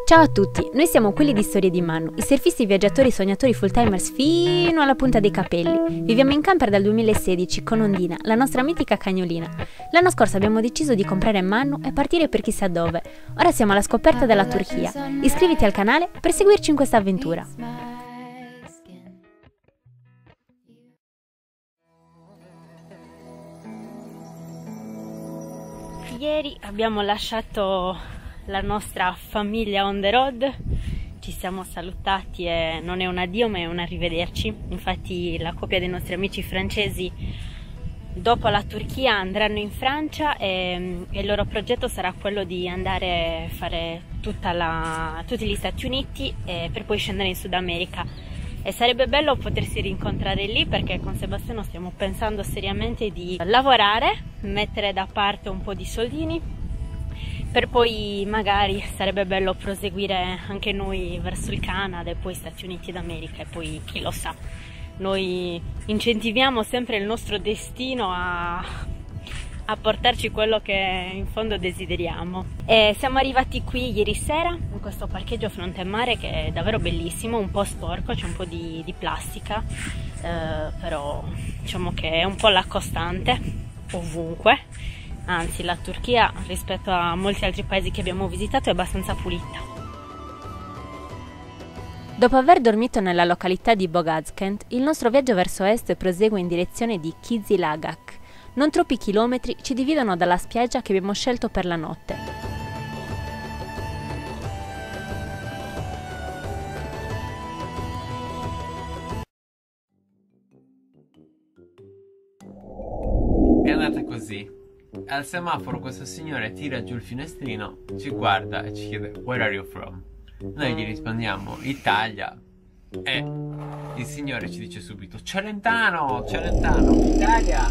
Ciao a tutti, noi siamo quelli di Storie di Manu, i surfisti viaggiatori sognatori full-timers fino alla punta dei capelli. Viviamo in camper dal 2016 con Ondina, la nostra mitica cagnolina. L'anno scorso abbiamo deciso di comprare Manu e partire per chissà dove. Ora siamo alla scoperta della Turchia. Iscriviti al canale per seguirci in questa avventura. Ieri abbiamo lasciato la nostra famiglia on the road, ci siamo salutati e non è un addio ma è un arrivederci. Infatti la coppia dei nostri amici francesi dopo la Turchia andranno in Francia e il loro progetto sarà quello di andare a fare tutti gli Stati Uniti per poi scendere in Sud America. E sarebbe bello potersi rincontrare lì, perché con Sebastiano stiamo pensando seriamente di lavorare, mettere da parte un po' di soldini per poi magari sarebbe bello proseguire anche noi verso il Canada e poi Stati Uniti d'America, e poi chi lo sa, noi incentiviamo sempre il nostro destino a portarci quello che in fondo desideriamo. E siamo arrivati qui ieri sera in questo parcheggio fronte mare che è davvero bellissimo, un po' sporco, c'è un po' di plastica, però diciamo che è un po' la costante ovunque. Anzi, la Turchia rispetto a molti altri paesi che abbiamo visitato è abbastanza pulita. Dopo aver dormito nella località di Bogazkent, il nostro viaggio verso est prosegue in direzione di Kizilagak. Non troppi chilometri ci dividono dalla spiaggia che abbiamo scelto per la notte. È andata così. Al semaforo questo signore tira giù il finestrino, ci guarda e ci chiede "Where are you from?". Noi gli rispondiamo "Italia", e il signore ci dice subito "Celentano, Celentano, Italia".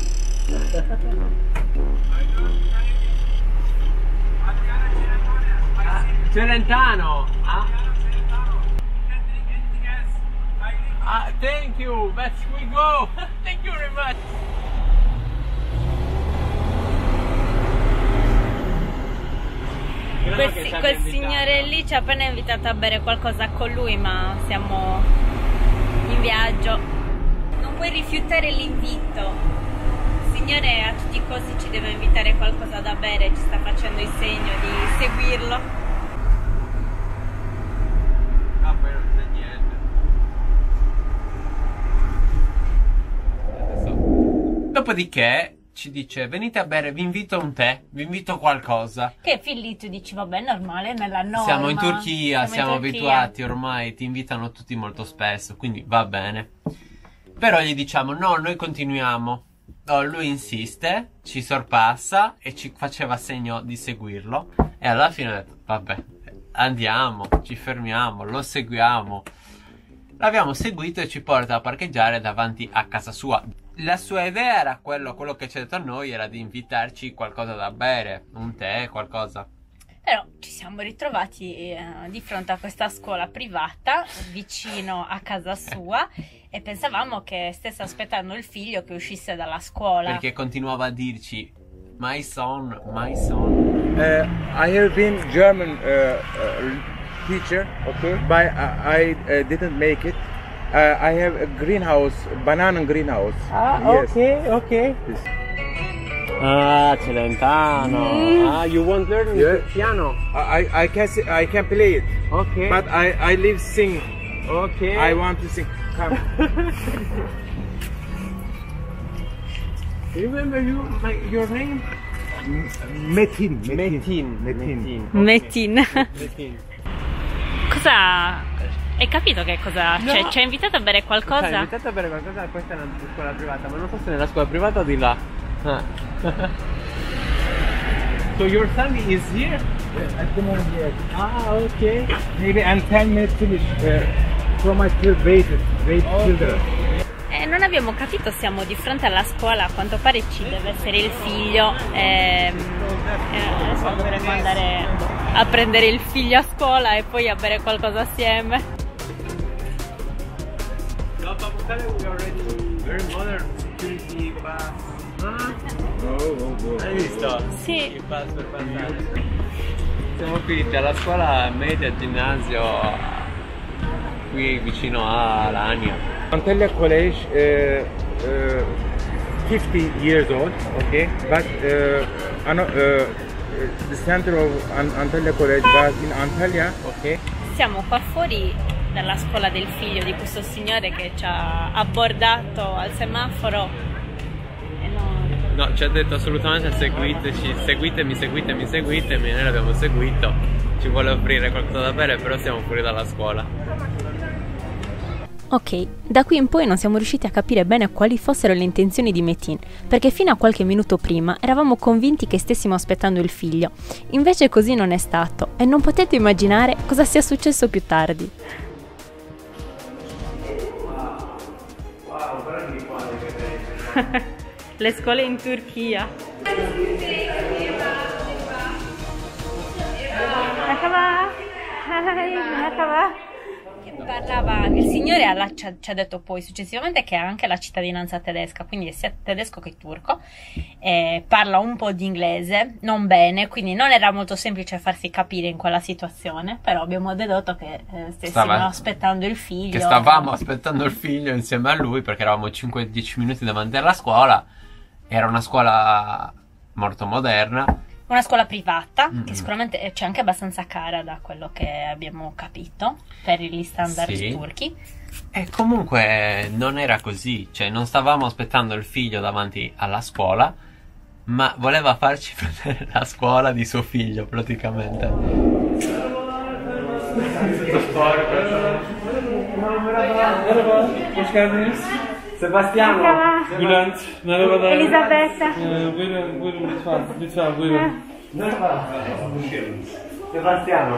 Celentano. Thank you, let's we go. Thank you very much. Quel signore lì ci ha appena invitato a bere qualcosa con lui, ma siamo in viaggio. Non puoi rifiutare l'invito. Il signore a tutti i costi ci deve invitare qualcosa da bere, ci sta facendo il segno di seguirlo. Ah, poi non c'è niente. Dopodiché ci dice "Venite a bere, vi invito a un tè, vi invito a qualcosa". Che fin lì tu dici vabbè, normale, nella norma. Siamo in Turchia, siamo abituati ormai, ti invitano tutti molto spesso, quindi va bene. Però gli diciamo no, noi continuiamo. No, lui insiste, ci sorpassa e ci faceva segno di seguirlo. E alla fine ho detto vabbè, andiamo, ci fermiamo, lo seguiamo. L'abbiamo seguito e ci porta a parcheggiare davanti a casa sua. La sua idea era quello che ci ha detto a noi era di invitarci qualcosa da bere, un tè, qualcosa. Però ci siamo ritrovati di fronte a questa scuola privata vicino a casa sua e pensavamo che stesse aspettando il figlio che uscisse dalla scuola. Perché continuava a dirci my son, my son. I have been German teacher, okay, but I didn't make it. I have a greenhouse, banana greenhouse. Ah, yes. okay. Yes. Ah, Celentano. You won't learn piano? I can play it. Okay. But I live sing. Okay. I want to sing. Come. Remember your name? Metin. Cosa... Hai capito che cosa? No. Cioè, ci ha invitato a bere qualcosa? Ci ha invitato a bere qualcosa, questa è una scuola privata, ma non so se nella scuola privata o di là. So your son is here? At the moment, yes. Ah, ok. Maybe in 10 minutes finish. From my still wait children. Non abbiamo capito, siamo di fronte alla scuola, a quanto pare ci deve essere il figlio. Adesso dovremmo andare a prendere il figlio a scuola e poi a bere qualcosa assieme. We already very modern security pass. Oh. Hai visto? Sì. Il pass per passare. Siamo qui, c'è la scuola media ginnasio qui vicino a Alania. Antalya College, 50 years old, okay, but the center of Antalya College was in Antalya, okay. Siamo qua fuori dalla scuola del figlio di questo signore che ci ha abbordato al semaforo e no, ci ha detto assolutamente seguiteci, seguitemi, noi l'abbiamo seguito, ci vuole offrire qualcosa da bere, però siamo fuori dalla scuola. Ok, da qui in poi non siamo riusciti a capire bene quali fossero le intenzioni di Metin, perché fino a qualche minuto prima eravamo convinti che stessimo aspettando il figlio. Invece così non è stato e non potete immaginare cosa sia successo più tardi. Wow, guarda che quadri. Le scuole in Turchia. Parlava, il signore ci ha detto poi successivamente che ha anche la cittadinanza tedesca, quindi è sia tedesco che turco, parla un po' di inglese, non bene, quindi non era molto semplice farsi capire in quella situazione, però abbiamo dedotto che stessimo aspettando il figlio. Che stavamo aspettando il figlio insieme a lui perché eravamo 5-10 minuti davanti alla scuola, era una scuola molto moderna. Una scuola privata, che sicuramente c'è anche abbastanza cara da quello che abbiamo capito, per gli standard turchi. E comunque non era così, cioè non stavamo aspettando il figlio davanti alla scuola, ma voleva farci vedere la scuola di suo figlio praticamente. Sebastiano. Bülent. Merhaba. Elisabetta. Buyurun lütfen buyurun. Sebastiano.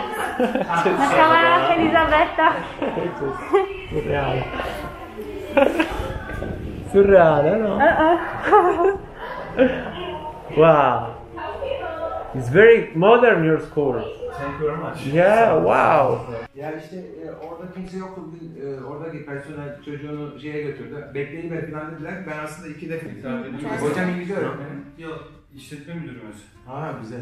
Ciao Elisabetta. Surreale. Surreale, no? Wow. It's very modern your school. Thank you very much. Yeah, wow. Ya işte orada kimse yoktu bugün, oradaki personel çocuğunu şeye götürdü. Bekleyin beni falan dediler. Ben aslında 2 defa hocam İngilizce öğretmeni. Yok, işletme müdürümüz. Ha güzel.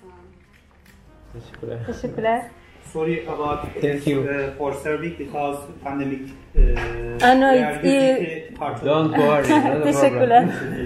Teşekkürler. Sorry about Thank you. For serving because pandemic. No, it's part of Don't worry. Not a Teşekkürler.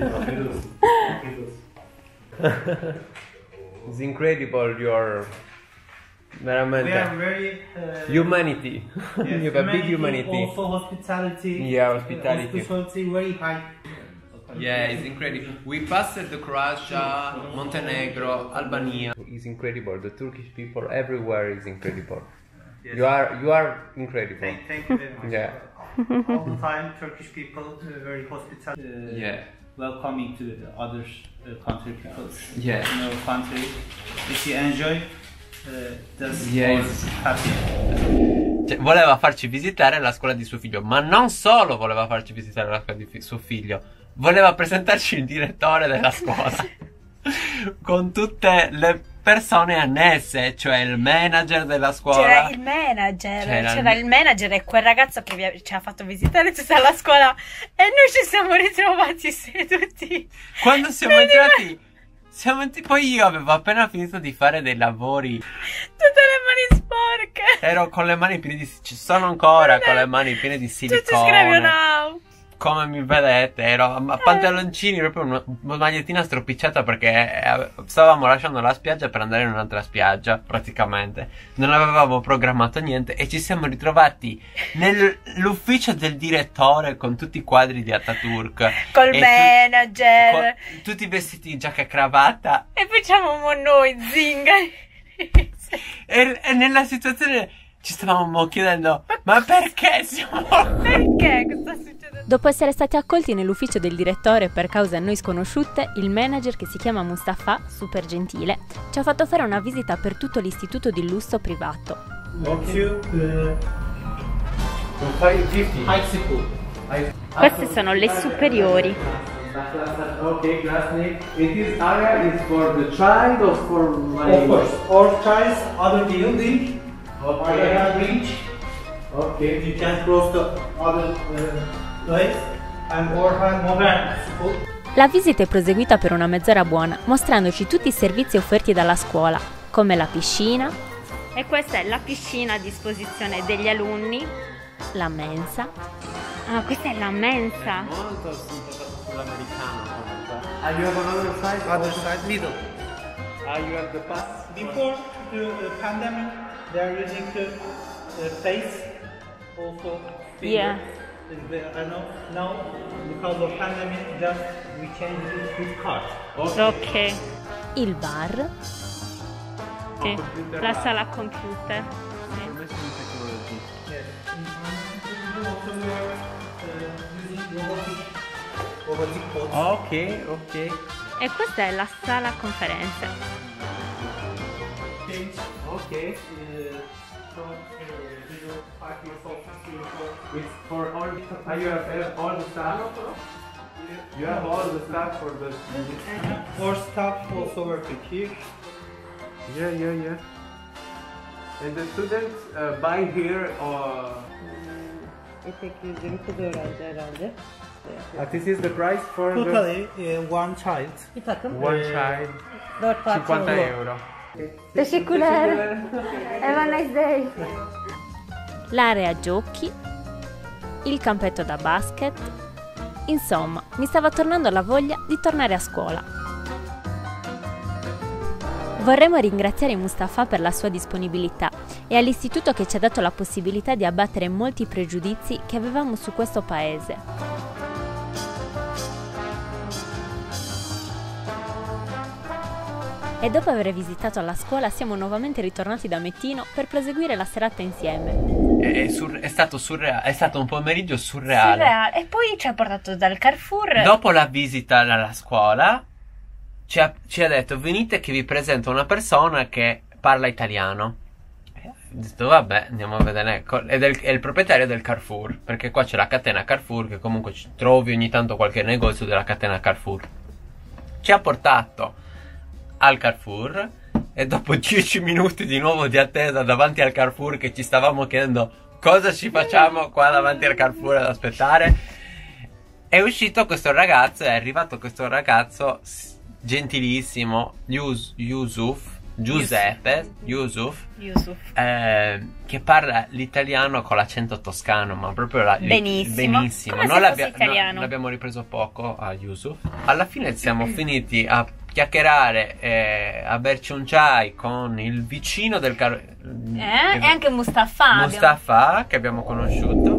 It's incredible your We are very humanity. yes, You have a big humanity. Also hospitality. Yeah, hospitality. Hospitality very high. Yeah, it's incredible. We passed the Croatia, Montenegro, Albania. It's incredible. The Turkish people everywhere is incredible. Yes. You are incredible. Thank you very much. Yeah. All the time Turkish people very hospitality. Yeah. Welcoming to the other country people. Yeah. In our country. If you enjoy, that's Yes. happy. Cioè, voleva farci visitare la scuola di suo figlio, ma non solo voleva farci visitare la scuola di suo figlio, voleva presentarci il direttore della scuola con tutte le persone annesse, cioè il manager della scuola. C'era il manager e quel ragazzo che ci ha fatto visitare tutta la scuola e noi ci siamo ritrovati seduti. Quando siamo entrati, poi io avevo appena finito di fare dei lavori. Tutte le mani sporche. Ero con le mani piene di... Ci sono ancora con le mani piene di silicone. Come mi vedete, ero a pantaloncini, proprio una magliettina stropicciata perché stavamo lasciando la spiaggia per andare in un'altra spiaggia, praticamente. Non avevamo programmato niente e ci siamo ritrovati nell'ufficio del direttore con tutti i quadri di Ataturk. Col manager. Tutti vestiti in giacca e cravatta. E facciamo noi zingari. E nella situazione ci stavamo chiedendo, ma perché siamo... Perché? Cosa sta succedendo? Dopo essere stati accolti nell'ufficio del direttore per cause a noi sconosciute, il manager, che si chiama Mustafa, super gentile, ci ha fatto fare una visita per tutto l'istituto di lusso privato. High school. Queste sono le superiori. Okay, class name. This area is for the child or for my... Of course, all child's other building. Okay. Reach. Okay. You can cross the other place and or modern school. La visita è proseguita per una mezz'ora buona, mostrandoci tutti i servizi offerti dalla scuola. come la piscina. E questa è la piscina a disposizione degli alunni, la mensa. Ah, questa è la mensa. Molto sull'americano comunque. You have another side? Other side, middle. You have the pass? Before the pandemic, they are using the face also. Finger. Yeah. I know now because of pandemic, just we changed it with card. Ok. Il bar. Sì. La sala computer. Sì. Yes. Also we are using robotic bots. Ok, ok. E questa è la sala conferenze. Ok. It's for all. You have all the stuff. You have all the stuff for the. More staff also working here. Yeah. And the students buy here or. This is the price for Totally one child. one child. 50 euro. Teşekkürler. Have a nice day. L'area giochi, il campetto da basket. Insomma, mi stava tornando la voglia di tornare a scuola. Vorremmo ringraziare Mustafa per la sua disponibilità e all'istituto che ci ha dato la possibilità di abbattere molti pregiudizi che avevamo su questo paese. E dopo aver visitato la scuola siamo nuovamente ritornati da Mettino per proseguire la serata insieme. È stato surreale, è stato un pomeriggio surreale. E poi ci ha portato dal Carrefour. Dopo la visita alla scuola ci ha detto: venite che vi presento una persona che parla italiano. Ho detto vabbè, andiamo a vedere. È il proprietario del Carrefour, perché qua c'è la catena Carrefour, che comunque ci trovi ogni tanto qualche negozio della catena Carrefour. Ci ha portato al Carrefour e dopo 10 minuti di nuovo di attesa davanti al Carrefour, che ci stavamo chiedendo cosa ci facciamo qua davanti al Carrefour ad aspettare, è uscito questo ragazzo, è arrivato questo ragazzo gentilissimo, Giuseppe, che parla l'italiano con l'accento toscano, ma proprio benissimo. Come Noi italiano. l'abbiamo ripreso poco a Yusuf. Alla fine siamo finiti a chiacchierare e a berci un chai con il vicino del e anche Mustafa che abbiamo conosciuto.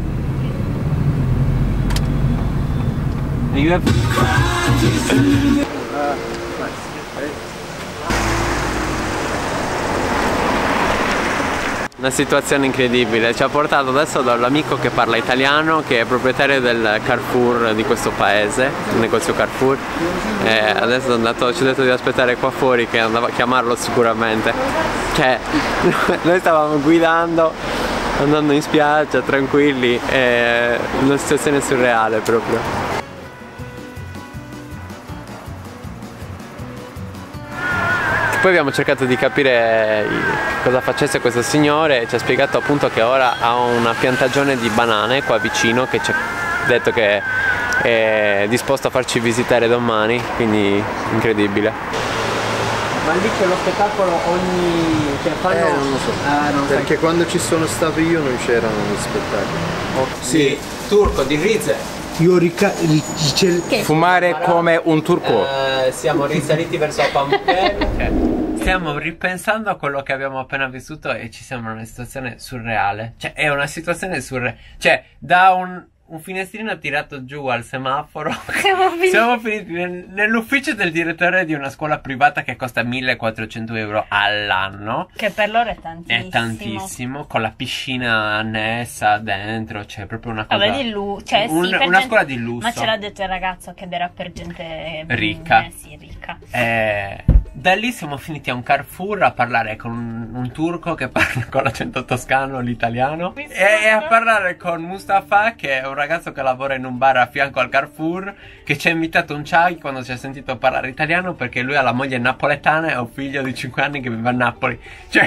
Una situazione incredibile, ci ha portato adesso dall'amico che parla italiano, che è proprietario del Carrefour di questo paese, il negozio Carrefour, e adesso ci ha detto di aspettare qua fuori che andava a chiamarlo sicuramente. Cioè, noi stavamo guidando, andando in spiaggia, tranquilli, è una situazione surreale proprio. Poi abbiamo cercato di capire cosa facesse questo signore e ci ha spiegato appunto che ora ha una piantagione di banane qua vicino, che ci ha detto che è disposto a farci visitare domani, quindi incredibile. Ma lì c'è lo spettacolo ogni... cioè fanno... non lo so, perché quando ci sono stato io non c'erano gli spettacoli. Sì, turco di Rize. Fumare come un turco. Siamo risaliti verso Pamukkale. Stiamo ripensando a quello che abbiamo appena vissuto e ci sembra una situazione surreale. Cioè, è una situazione surreale. Cioè, da un finestrino tirato giù al semaforo siamo finiti nell'ufficio del direttore di una scuola privata che costa 1.400 euro all'anno, che per loro è tantissimo. È tantissimo, con la piscina annessa dentro, cioè proprio una cosa, cioè, sì, una scuola di lusso. Ma ce l'ha detto il ragazzo che era per gente ricca. Sì, ricca. Da lì siamo finiti a un Carrefour a parlare con un turco che parla con l'accento toscano, l'italiano, e a parlare con Mustafa, che è un ragazzo che lavora in un bar a fianco al Carrefour, che ci ha invitato un chai quando ci ha sentito parlare italiano, perché lui ha la moglie napoletana e ha un figlio di 5 anni che vive a Napoli. Cioè,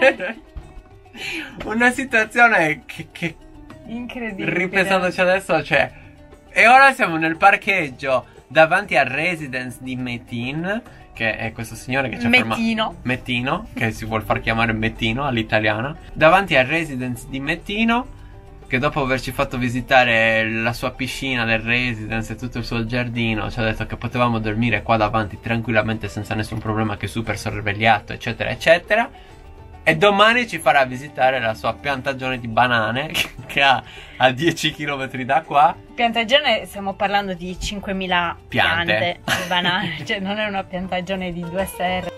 una situazione che incredibile. Ripensandoci adesso, cioè, e ora siamo nel parcheggio davanti al Residence di Metin, che è questo signore che ci ha Mettino. Mettino, che si vuol far chiamare Mettino all'italiana, davanti al residence di Mettino, che dopo averci fatto visitare la sua piscina del residence e tutto il suo giardino ci ha detto che potevamo dormire qua davanti tranquillamente senza nessun problema, che è super sorvegliato, eccetera eccetera. E domani ci farà visitare la sua piantagione di banane che ha a 10 km da qua. Piantagione, stiamo parlando di 5.000 piante di banane, cioè non è una piantagione di 2 serre.